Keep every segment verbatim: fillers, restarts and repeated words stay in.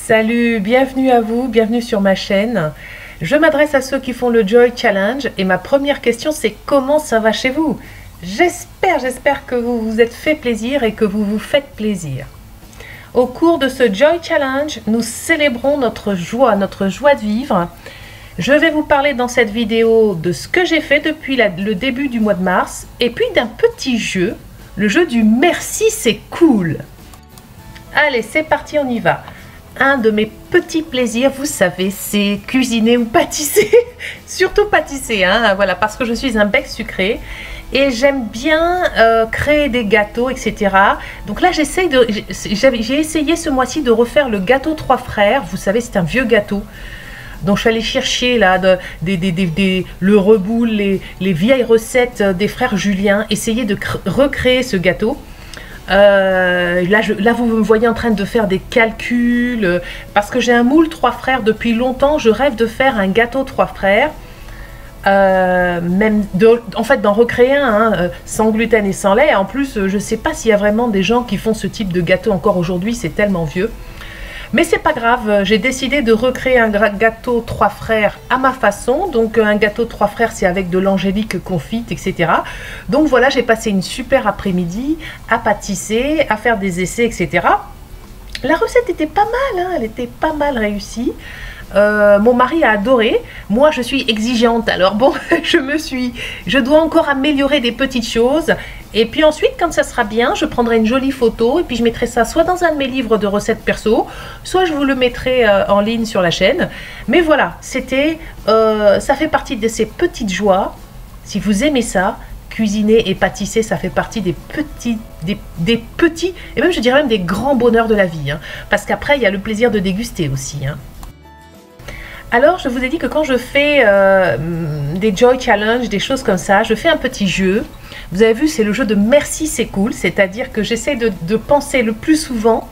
Salut, bienvenue à vous, bienvenue sur ma chaîne. Je m'adresse à ceux qui font le Joy Challenge et ma première question c'est comment ça va chez vous? J'espère, j'espère que vous vous êtes fait plaisir et que vous vous faites plaisir. Au cours de ce Joy Challenge, nous célébrons notre joie, notre joie de vivre. Je vais vous parler dans cette vidéo de ce que j'ai fait depuis la, le début du mois de mars et puis d'un petit jeu, le jeu du merci c'est cool. Allez, c'est parti, on y va. Un de mes petits plaisirs, vous savez, c'est cuisiner ou pâtisser. Surtout pâtisser, hein, voilà, parce que je suis un bec sucré et j'aime bien euh, créer des gâteaux, et cetera. Donc là, j'essaye de, j'ai essayé ce mois-ci de refaire le gâteau Trois Frères. Vous savez, c'est un vieux gâteau. Donc je suis allée chercher là de, des, des, des, des, le reboul, les, les vieilles recettes des frères Julien, essayer de recréer ce gâteau. Euh, là, je, là vous me voyez en train de faire des calculs euh, parce que j'ai un moule Trois Frères depuis longtemps. Je rêve de faire un gâteau Trois Frères, euh, même de, en fait d'en recréer un hein, sans gluten et sans lait. En plus, je ne sais pas s'il y a vraiment des gens qui font ce type de gâteau encore aujourd'hui, c'est tellement vieux. Mais c'est pas grave, j'ai décidé de recréer un gâteau Trois Frères à ma façon. Donc un gâteau Trois Frères, c'est avec de l'angélique confite, et cetera. Donc voilà, j'ai passé une super après-midi à pâtisser, à faire des essais, et cetera. La recette était pas mal, hein, elle était pas mal réussie. Euh, mon mari a adoré. Moi je suis exigeante, alors bon je me suis je dois encore améliorer des petites choses et puis ensuite quand ça sera bien je prendrai une jolie photo et puis je mettrai ça soit dans un de mes livres de recettes perso, soit je vous le mettrai euh, en ligne sur la chaîne. Mais voilà, c'était euh, ça fait partie de ces petites joies. Si vous aimez ça, cuisiner et pâtisser, ça fait partie des petits, des, des petits et même je dirais même des grands bonheurs de la vie, hein, parce qu'après il y a le plaisir de déguster aussi, hein. Alors, je vous ai dit que quand je fais euh, des Joy Challenge, des choses comme ça, je fais un petit jeu. Vous avez vu, c'est le jeu de merci c'est cool, c'est-à-dire que j'essaie de, de penser le plus souvent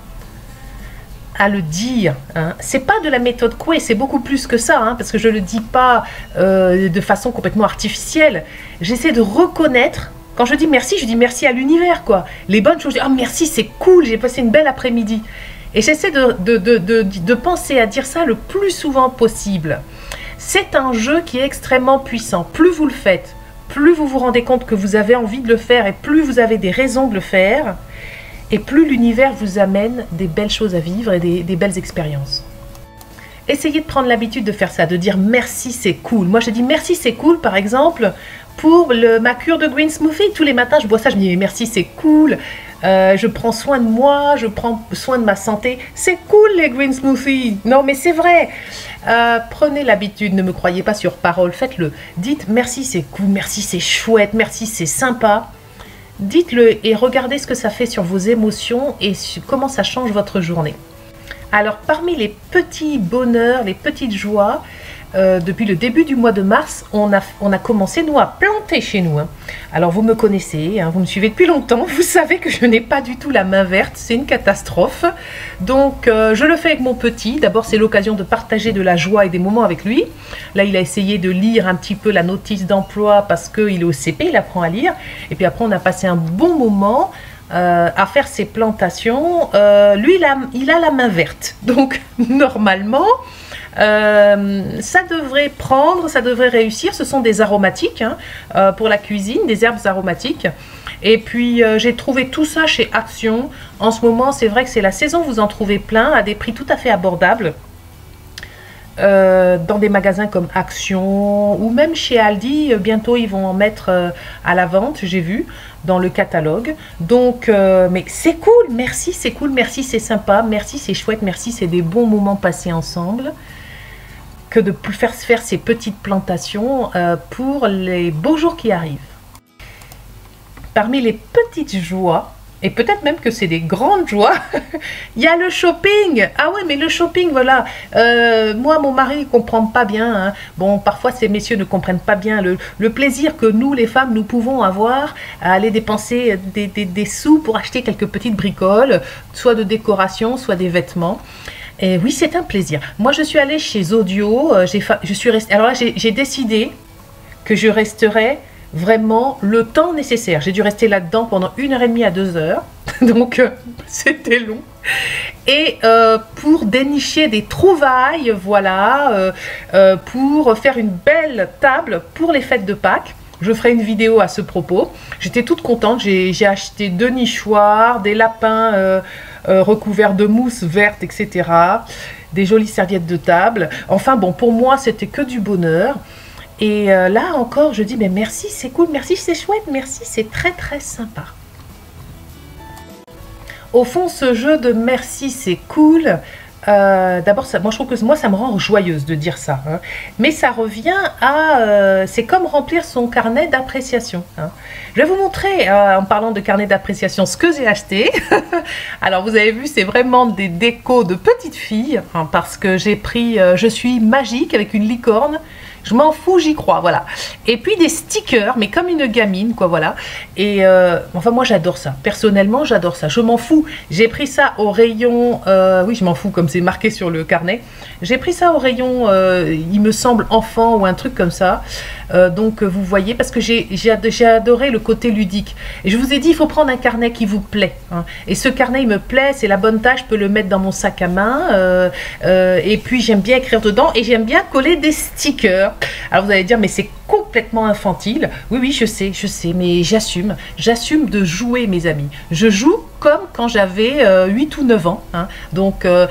à le dire. Hein. C'est pas de la méthode Coué, c'est beaucoup plus que ça, hein, parce que je le dis pas euh, de façon complètement artificielle. J'essaie de reconnaître. Quand je dis merci, je dis merci à l'univers, quoi. Les bonnes choses, je dis ah merci, c'est cool, j'ai passé une belle après-midi. Et j'essaie de, de, de, de, de penser à dire ça le plus souvent possible. C'est un jeu qui est extrêmement puissant. Plus vous le faites, plus vous vous rendez compte que vous avez envie de le faire et plus vous avez des raisons de le faire. Et plus l'univers vous amène des belles choses à vivre et des, des belles expériences. Essayez de prendre l'habitude de faire ça, de dire merci c'est cool. Moi je dis merci c'est cool par exemple pour le, ma cure de green smoothie. Tous les matins je bois ça, je me dis merci c'est cool. Euh, je prends soin de moi, je prends soin de ma santé. C'est cool les green smoothies. Non mais c'est vrai. Euh, prenez l'habitude, ne me croyez pas sur parole, faites-le. Dites merci c'est cool, merci c'est chouette, merci c'est sympa. Dites-le et regardez ce que ça fait sur vos émotions et comment ça change votre journée. Alors parmi les petits bonheurs, les petites joies, Euh, depuis le début du mois de mars, on a, on a commencé, nous, à planter chez nous. Hein. Alors, vous me connaissez, hein, vous me suivez depuis longtemps, vous savez que je n'ai pas du tout la main verte, c'est une catastrophe. Donc, euh, je le fais avec mon petit. D'abord, c'est l'occasion de partager de la joie et des moments avec lui. Là, il a essayé de lire un petit peu la notice d'emploi parce qu'il est au C P, il apprend à lire. Et puis après, on a passé un bon moment euh, à faire ses plantations. Euh, lui, il a, il a la main verte. Donc, normalement... Euh, ça devrait prendre, ça devrait réussir. Ce sont des aromatiques hein, euh, pour la cuisine, des herbes aromatiques. Et puis euh, j'ai trouvé tout ça chez Action. En ce moment, c'est vrai que c'est la saison, vous en trouvez plein à des prix tout à fait abordables. Euh, dans des magasins comme Action ou même chez Aldi, bientôt ils vont en mettre euh, à la vente, j'ai vu dans le catalogue. Donc, euh, mais c'est cool, merci, c'est cool, merci, c'est sympa, merci, c'est chouette, merci, c'est des bons moments passés ensemble. Que de faire faire ces petites plantations euh, pour les beaux jours qui arrivent. Parmi les petites joies, et peut-être même que c'est des grandes joies, il y a le shopping. Ah ouais, mais le shopping, voilà. Euh, moi, mon mari ne comprend pas bien. Hein. Bon, parfois, ces messieurs ne comprennent pas bien le, le plaisir que nous, les femmes, nous pouvons avoir à aller dépenser des, des, des sous pour acheter quelques petites bricoles, soit de décoration, soit des vêtements. Et oui, c'est un plaisir. Moi, je suis allée chez Audio. Euh, je suis restée. Alors là, j'ai décidé que je resterais vraiment le temps nécessaire. J'ai dû rester là-dedans pendant une heure et demie à deux heures. Donc, euh, c'était long. et euh, pour dénicher des trouvailles, voilà, euh, euh, pour faire une belle table pour les fêtes de Pâques. Je ferai une vidéo à ce propos. J'étais toute contente, j'ai acheté deux nichoirs, des lapins euh, euh, recouverts de mousse verte, et cetera. Des jolies serviettes de table. Enfin bon, pour moi, c'était que du bonheur. Et euh, là encore, je dis, mais merci, c'est cool, merci, c'est chouette, merci, c'est très très sympa. Au fond, ce jeu de merci, c'est cool. Euh, D'abord, moi je trouve que moi ça me rend joyeuse de dire ça, hein. Mais ça revient à, euh, c'est comme remplir son carnet d'appréciation, hein. Je vais vous montrer, euh, en parlant de carnet d'appréciation, ce que j'ai acheté. Alors vous avez vu, c'est vraiment des décos de petite fille, hein, parce que j'ai pris, euh, je suis magique avec une licorne. Je m'en fous, j'y crois, voilà. Et puis des stickers, mais comme une gamine, quoi, voilà. Et euh, enfin, moi, j'adore ça. Personnellement, j'adore ça. Je m'en fous. J'ai pris ça au rayon... Euh, oui, je m'en fous, comme c'est marqué sur le carnet. J'ai pris ça au rayon, euh, il me semble, enfant ou un truc comme ça. Euh, donc, vous voyez, parce que j'ai adoré le côté ludique. Et je vous ai dit, il faut prendre un carnet qui vous plaît, hein. Et ce carnet, il me plaît, c'est la bonne taille, je peux le mettre dans mon sac à main. Euh, euh, et puis, j'aime bien écrire dedans et j'aime bien coller des stickers. Alors, vous allez dire, mais c'est complètement infantile. Oui, oui, je sais, je sais, mais j'assume. J'assume de jouer, mes amis. Je joue comme quand j'avais euh, huit ou neuf ans, hein. Donc, euh,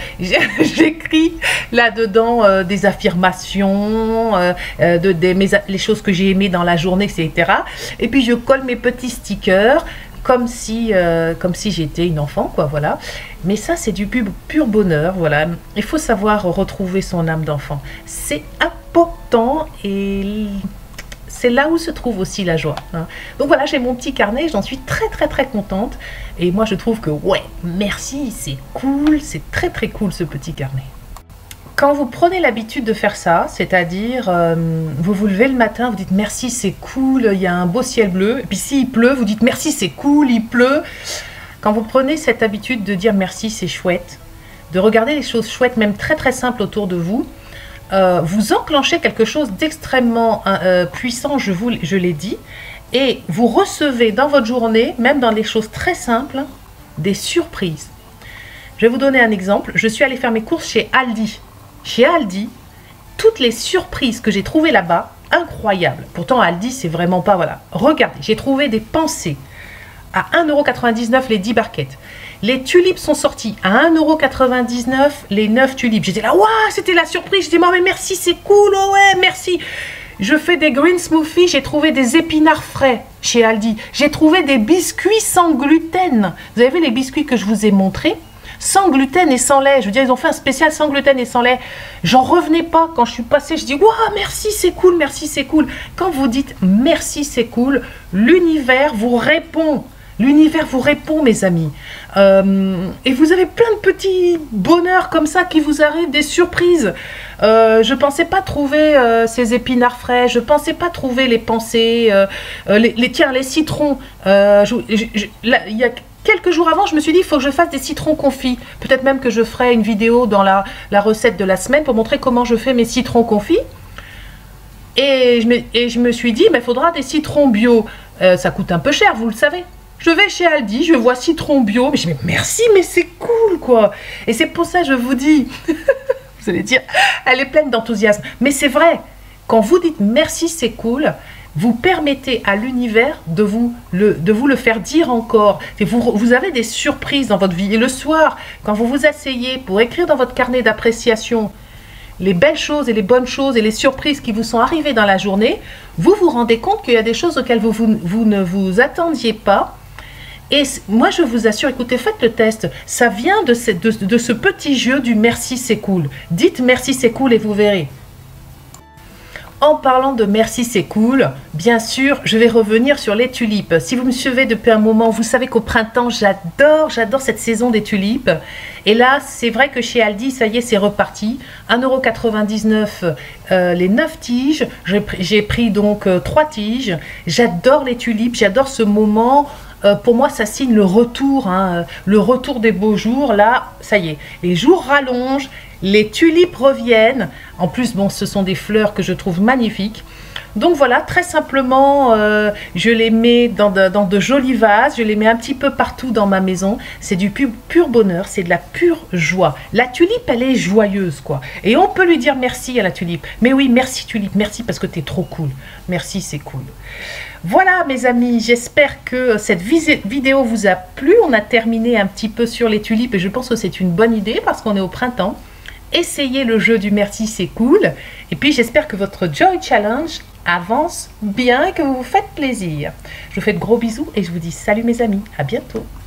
j'écris là-dedans euh, des affirmations, euh, euh, de, des, mes, les choses que j'ai aimées dans la journée, et cetera. Et puis, je colle mes petits stickers comme si, euh, comme si j'étais une enfant, quoi, voilà. Mais ça, c'est du pur, pur bonheur, voilà. Il faut savoir retrouver son âme d'enfant. C'est important et... c'est là où se trouve aussi la joie, hein. Donc voilà, j'ai mon petit carnet, j'en suis très très très contente. Et moi je trouve que ouais, merci, c'est cool, c'est très très cool ce petit carnet. Quand vous prenez l'habitude de faire ça, c'est-à-dire euh, vous vous levez le matin, vous dites merci, c'est cool, il y a un beau ciel bleu. Et puis s'il pleut, vous dites merci, c'est cool, il pleut. Quand vous prenez cette habitude de dire merci, c'est chouette, de regarder les choses chouettes, même très très simples autour de vous, Euh, vous enclenchez quelque chose d'extrêmement euh, puissant, je, vous, je l'ai dit, et vous recevez dans votre journée, même dans des choses très simples, des surprises. Je vais vous donner un exemple. Je suis allée faire mes courses chez Aldi. Chez Aldi, toutes les surprises que j'ai trouvées là-bas, incroyables. Pourtant, Aldi, c'est vraiment pas... Voilà. Regardez, j'ai trouvé des pensées à un euro quatre-vingt-dix-neuf les dix barquettes. Les tulipes sont sorties à un euro quatre-vingt-dix-neuf les neuf tulipes. J'étais là, waouh, c'était la surprise. Je dis, mais merci, c'est cool, oh ouais, merci. Je fais des green smoothies, j'ai trouvé des épinards frais chez Aldi. J'ai trouvé des biscuits sans gluten. Vous avez vu les biscuits que je vous ai montrés? Sans gluten et sans lait. Je veux dire, ils ont fait un spécial sans gluten et sans lait. J'en revenais pas quand je suis passée. Je dis, waouh, merci, c'est cool, merci, c'est cool. Quand vous dites merci, c'est cool, l'univers vous répond. L'univers vous répond, mes amis. Euh, et vous avez plein de petits bonheurs comme ça qui vous arrivent, des surprises. Euh, je ne pensais pas trouver euh, ces épinards frais. Je ne pensais pas trouver les pensées. Euh, euh, les, les, tiens, les citrons. Euh, je, je, je, là, il y a quelques jours avant, je me suis dit, il faut que je fasse des citrons confits. Peut-être même que je ferai une vidéo dans la, la recette de la semaine pour montrer comment je fais mes citrons confits. Et je me, et je me suis dit, il faudra des citrons bio. Euh, ça coûte un peu cher, vous le savez. Je vais chez Aldi, je vois citron bio, mais je dis, mais merci, mais c'est cool, quoi. Et c'est pour ça que je vous dis, vous allez dire, elle est pleine d'enthousiasme. Mais c'est vrai, quand vous dites merci, c'est cool, vous permettez à l'univers de vous le, de vous le faire dire encore. Et vous, vous avez des surprises dans votre vie. Et le soir, quand vous vous asseyez pour écrire dans votre carnet d'appréciation les belles choses et les bonnes choses et les surprises qui vous sont arrivées dans la journée, vous vous rendez compte qu'il y a des choses auxquelles vous, vous, vous ne vous attendiez pas. Et moi, je vous assure, écoutez, faites le test. Ça vient de ce, de, de ce petit jeu du merci, c'est cool. Dites merci, c'est cool et vous verrez. En parlant de merci, c'est cool, bien sûr, je vais revenir sur les tulipes. Si vous me suivez depuis un moment, vous savez qu'au printemps, j'adore, j'adore cette saison des tulipes. Et là, c'est vrai que chez Aldi, ça y est, c'est reparti. un euro quatre-vingt-dix-neuf euh, les neuf tiges. J'ai pris donc euh, trois tiges. J'adore les tulipes, j'adore ce moment. Euh, pour moi, ça signe le retour, hein, le retour des beaux jours. Là, ça y est, les jours rallongent, les tulipes reviennent. En plus, bon, ce sont des fleurs que je trouve magnifiques. Donc voilà, très simplement, euh, je les mets dans de, dans de jolis vases, je les mets un petit peu partout dans ma maison. C'est du pur, pur bonheur, c'est de la pure joie. La tulipe, elle est joyeuse, quoi. Et on peut lui dire merci à la tulipe. Mais oui, merci tulipe, merci parce que t'es trop cool. Merci, c'est cool. Voilà mes amis, j'espère que cette vidéo vous a plu. On a terminé un petit peu sur les tulipes et je pense que c'est une bonne idée parce qu'on est au printemps. Essayez le jeu du merci, c'est cool. Et puis j'espère que votre Joy Challenge avance bien et que vous vous faites plaisir. Je vous fais de gros bisous et je vous dis salut mes amis, à bientôt.